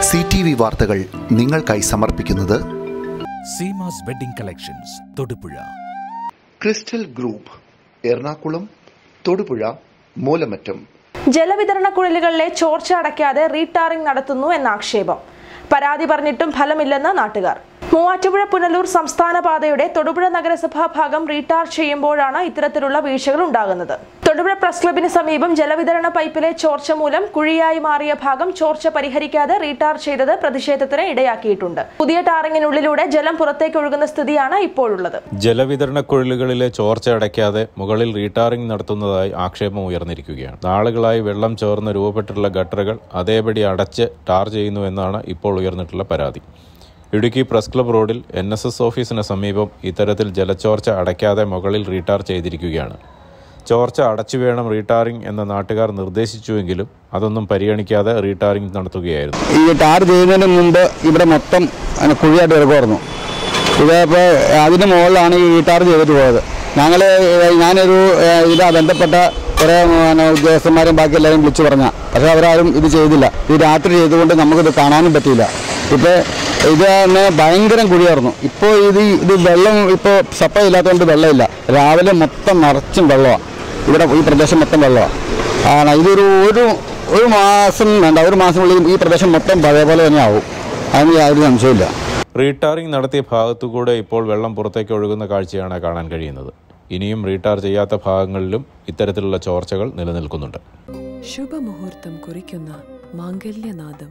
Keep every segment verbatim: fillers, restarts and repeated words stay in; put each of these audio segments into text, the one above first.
C T V വാർത്തകൾ നിങ്ങൾക്കായി സമർപ്പിക്കുന്നത് Seemas wedding collections Thodupuzha, crystal group Ernakulam, Thodupuzha, Moolamattam. ജലവിതരണ കുഴലുകളിലെ ചോർച്ച അടയ്ക്കാതെ റീടാറിംഗ് നടത്തുന്നു എന്ന ആക്ഷേപം. പരാതി പറഞ്ഞിട്ടും ഫലമില്ലെന്ന് നാട്ടുകാർ. മൂവാറ്റുപുഴ പുനലൂർ സംസ്ഥാന പാതയുടെ തൊടുപുഴ നഗരസഭാ ഭാഗം റീടാർ ചെയ്യുമ്പോഴാണ് ഇത്തരത്തിലുള്ള വീഴ്ചകൾ ഉണ്ടാകുന്നത്. തൊടുപുഴ പ്രസ് ക്ലബിന് സമീപം ജലവിതരണ പൈപ്പിലെ ചോർച്ച മൂലം കുഴിയായി മാറിയ ഭാഗം ചോർച്ച പരിഹരിക്കാതെ റീടാർ ചെയ്തത് പ്രതിഷേധത്തിന് ഇടയാക്കിയിട്ടുണ്ട്. പുതിയ ടാറിങ്ങിനുള്ളിലൂടെ ജലം പുറത്തേക്ക് ഒഴുകുന്ന സ്ഥിതിയാണ് ഇപ്പോഴുള്ളത്. ജലവിതരണ കുഴലുകളിലെ ചോർച്ച അടയ്ക്കാതെ മുകളിൽ റീടാറിംഗ് നടത്തുന്നതായി ആക്ഷേപം ഉയർന്നിരിക്കുകയാണ്. നാളുകളായി വെള്ളം ചോർന്ന് രൂപപ്പെട്ടിട്ടുള്ള ഗട്ടറുകൾ അതേപടി അടച്ച് ടാർ ചെയ്യുന്നുവെന്നാണ് ഇപ്പോൾ ഉയർന്നിട്ടുള്ള പരാതി. ഇടുക്കി പ്രസ് ക്ലബ് റോഡിൽ എൻ എസ് എസ് ഓഫീസിന് സമീപം ഇത്തരത്തിൽ ജലച്ചോർച്ച അടയ്ക്കാതെ മുകളിൽ റീടാർ ചെയ്തിരിക്കുകയാണ്. ചോർച്ച അടച്ചു വേണം റീടാറിംഗ് എന്ന നാട്ടുകാർ നിർദ്ദേശിച്ചുവെങ്കിലും അതൊന്നും പരിഗണിക്കാതെ റീടാറിംഗ് നടത്തുകയായിരുന്നു. ഈ ടാർ ചെയ്യുന്നതിന് മുമ്പ് ഇവിടെ മൊത്തം കുഴിയായിട്ട് കിടക്കുമായിരുന്നു. ഇതിപ്പോൾ അതിന് മുകളിലാണ് ഈ റീടാർ ചെയ്തിട്ട് പോയത്. ഞങ്ങൾ ഞാനൊരു ഇതിൽ ബന്ധപ്പെട്ട കുറേ ഉദ്യോഗസ്ഥന്മാരും ബാക്കി എല്ലാവരും വിളിച്ചു പറഞ്ഞ, പക്ഷേ അവരാരും ഇത് ചെയ്തില്ല. ഇത് രാത്രി ചെയ്തുകൊണ്ട് നമുക്കിത് കാണാനും പറ്റിയില്ല. ഇപ്പോൾ ഇത് തന്നെ ഭയങ്കരം കുഴിയായിരുന്നു. ഇപ്പോൾ ഇത് ഇത് വെള്ളം ഇപ്പോൾ സപ്ലൈ ഇല്ലാത്തതുകൊണ്ട് വെള്ളമില്ല. രാവിലെ മൊത്തം നിറച്ചും വെള്ളമാണ്. ഇവിടെ ഈ പ്രദേശം മൊത്തം വെള്ളമാണ്. ആണ് ഇതൊരു ഒരു ഒരു മാസം വേണ്ട, ഒരു മാസത്തിനുള്ളിൽ ഈ പ്രദേശം മൊത്തം പഴയ പോലെ തന്നെ ആവും. അതിന് യാതൊരു സംശയമില്ല. റീടാറിംഗ് നടത്തിയ ഭാഗത്തുകൂടെ ഇപ്പോൾ വെള്ളം പുറത്തേക്ക് ഒഴുകുന്ന കാഴ്ചയാണ് കാണാൻ കഴിയുന്നത്. ഇനിയും റീടാർ ചെയ്യാത്ത ഭാഗങ്ങളിലും ഇത്തരത്തിലുള്ള ചോർച്ചകൾ നിലനിൽക്കുന്നുണ്ട്. ശുഭമുഹൂർത്തം കുറിക്കുന്ന മാംഗല്യനാദം.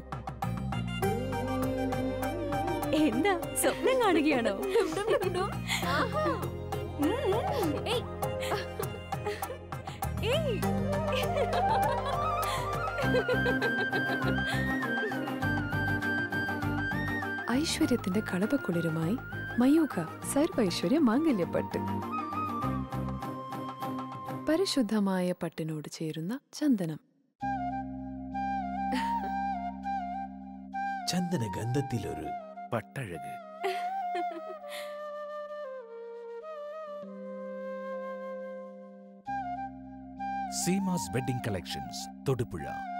എന്താ സ്വപ്നം കാണുകയാണോ? ഐശ്വര്യത്തിന്റെ കളപക്കുളിരുമായി മയൂഖ സർവൈശ്വര്യ മാംഗല്യപ്പട്ട്. പരിശുദ്ധമായ പട്ടിനോട് ചേരുന്ന ചന്ദനം. ചന്ദന ഗന്ധത്തിലൊരു പട്ടഴക്. Seemas wedding collections Thodupuzha.